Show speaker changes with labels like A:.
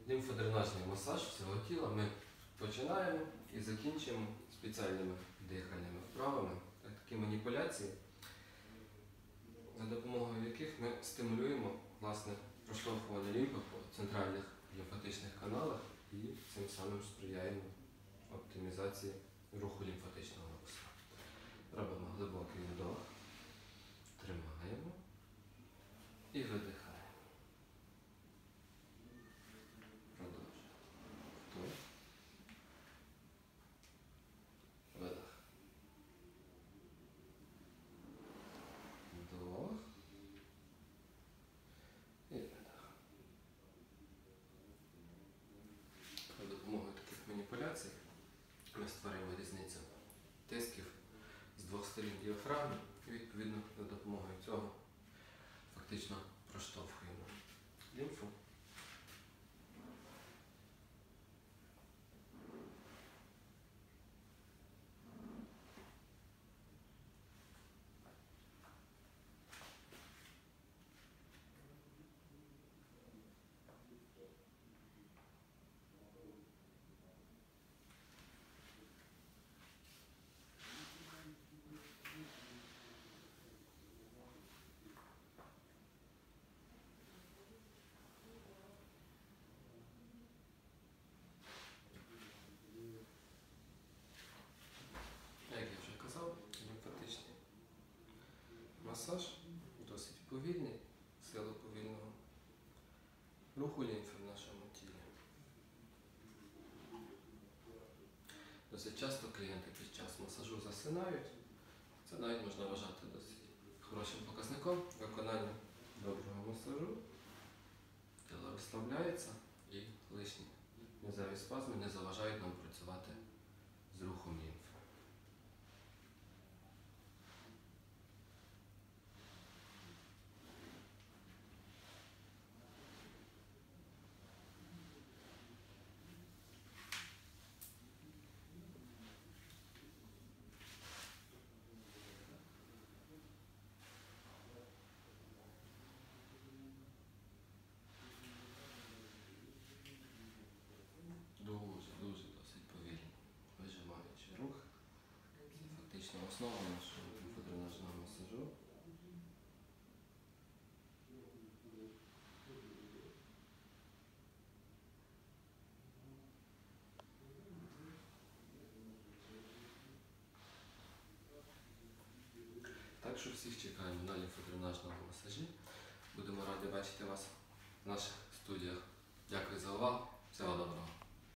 A: Лімфодренажний масаж всього тіла ми починаємо і закінчуємо спеціальними дихальними вправами, такі маніпуляції, за допомогою яких ми стимулюємо власне проштовхування лімфи по центральних лімфатичних каналах і цим самим сприяємо оптимізації руху лімфатичного русла. Робимо глибокий вдох, тримаємо і видихаємо. Продовжуємо. Вдох. Видих. Вдох. І видих. За допомогою таких маніпуляцій ми створюємо різницю тисків з двох сторін діафрагми і відповідно за допомогою цього фактично проштовхуємо лімфу. Як я вже казав, лімфатичний масаж досить повільний, в силу повільного руху лімфи в нашому тілі. Досить часто клієнти під час масажу засинають. Це навіть можна вважати досить хорошим показником виконання доброго масажу. Тіло розслабляється і лишні м'язеві спазми не заважають нам працювати з рухом лімфи. Дуже досить повільно вижимаючи рух. Це фактично основа нашого лімфодренажного масажу. Так що всіх чекаємо на лімфодренажному масажі. Будемо раді бачити вас в наших студіях. Дякую за увагу. Всього доброго.